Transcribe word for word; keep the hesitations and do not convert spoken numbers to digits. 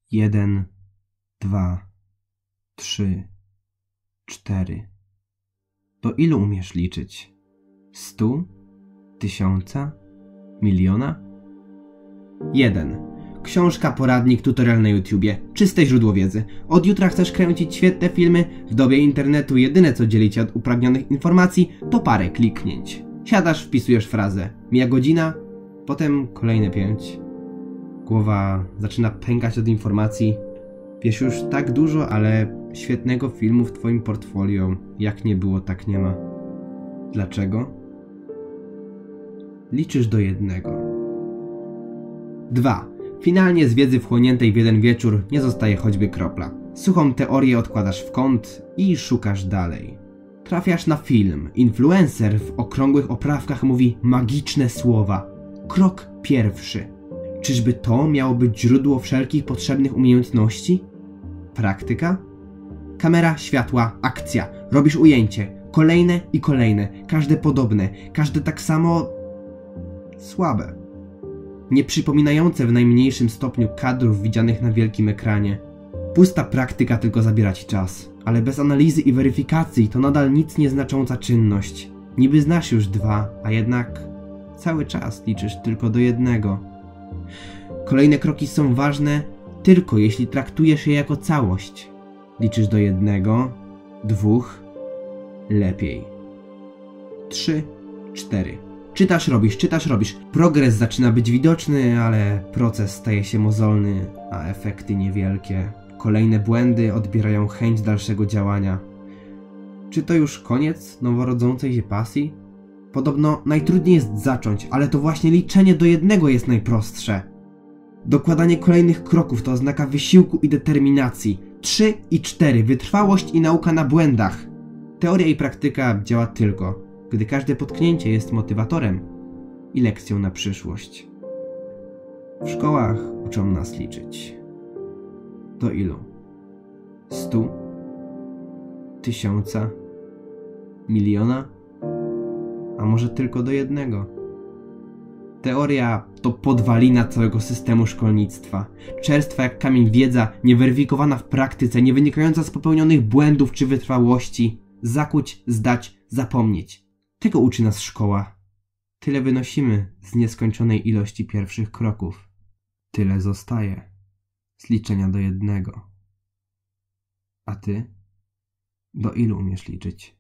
Jeden, dwa, trzy, cztery. Do ilu umiesz liczyć? Stu? Tysiąca? Miliona? Jeden. Książka, poradnik, tutorial na YouTubie. Czyste źródło wiedzy. Od jutra chcesz kręcić świetne filmy? W dobie internetu jedyne co dzieli cię od upragnionych informacji to parę kliknięć. Siadasz, wpisujesz frazę. Mija godzina, potem kolejne pięć. Głowa zaczyna pękać od informacji. Wiesz już tak dużo, ale świetnego filmu w twoim portfolio jak nie było, tak nie ma. Dlaczego? Liczysz do jednego. Dwa. Finalnie z wiedzy wchłoniętej w jeden wieczór nie zostaje choćby kropla. Suchą teorię odkładasz w kąt i szukasz dalej. Trafiasz na film. Influencer w okrągłych oprawkach mówi magiczne słowa. Krok pierwszy. Czyżby to miało być źródło wszelkich potrzebnych umiejętności? Praktyka? Kamera, światła, akcja. Robisz ujęcie. Kolejne i kolejne. Każde podobne. Każde tak samo... słabe. Nie przypominające w najmniejszym stopniu kadrów widzianych na wielkim ekranie. Pusta praktyka tylko zabiera ci czas. Ale bez analizy i weryfikacji to nadal nic nieznacząca czynność. Niby znasz już dwa, a jednak cały czas liczysz tylko do jednego. Kolejne kroki są ważne tylko jeśli traktujesz je jako całość. Liczysz do jednego, dwóch, lepiej. Trzy, cztery. Czytasz, robisz, czytasz, robisz. Progres zaczyna być widoczny, ale proces staje się mozolny, a efekty niewielkie. Kolejne błędy odbierają chęć dalszego działania. Czy to już koniec noworodzącej się pasji? Podobno najtrudniej jest zacząć, ale to właśnie liczenie do jednego jest najprostsze. Dokładanie kolejnych kroków to oznaka wysiłku i determinacji. Trzy i cztery. Wytrwałość i nauka na błędach. Teoria i praktyka działa tylko, gdy każde potknięcie jest motywatorem i lekcją na przyszłość. W szkołach uczą nas liczyć. Do ilu? Stu? Tysiąca? Miliona? A może tylko do jednego? Teoria to podwalina całego systemu szkolnictwa. Czerstwa jak kamień wiedza, nieweryfikowana w praktyce, nie wynikająca z popełnionych błędów czy wytrwałości. Zakuć, zdać, zapomnieć. Tego uczy nas szkoła. Tyle wynosimy z nieskończonej ilości pierwszych kroków. Tyle zostaje z liczenia do jednego. A ty? Do ilu umiesz liczyć?